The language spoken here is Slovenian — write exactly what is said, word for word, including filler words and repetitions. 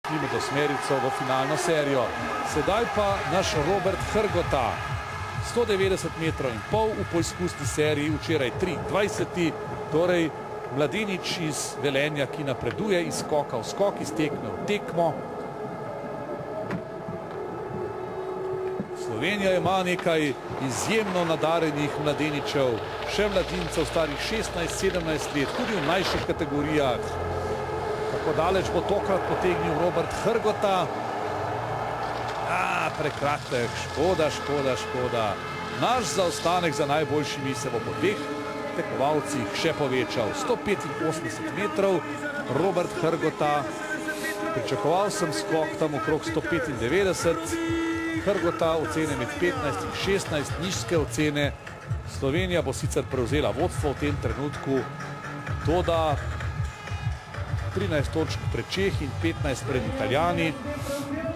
uvrstili med osmerico v finalno serijo. Sedaj pa naš Robert Hrgota. sto devetdeset metrov in pol v poizkusni seriji, včeraj tri dvajset, torej mladenič iz Velenja, ki napreduje iz skoka v skok, iz tekme v tekmo. Slovenija ima nekaj izjemno nadarenih mladeničev, še mladincev starih šestnajst sedemnajst let, tudi v mlajših kategorijah. Kako daleč bo tokrat potegnil Robert Hrgota? A, prekratek, škoda, škoda, škoda. Naš zaostanek za najboljšimi se bo po dveh tekmovalcih še povečal. sto petinosemdeset metrov, Robert Hrgota. Pričakoval sem skok tam okrog sto petindevetdeset. Hrgota ocene med petnajst in šestnajst, nižske ocene. Slovenija bo sicer prevzela vodstvo v tem trenutku, toda trinajst točk pred Čehi in petnajst pred Italijani.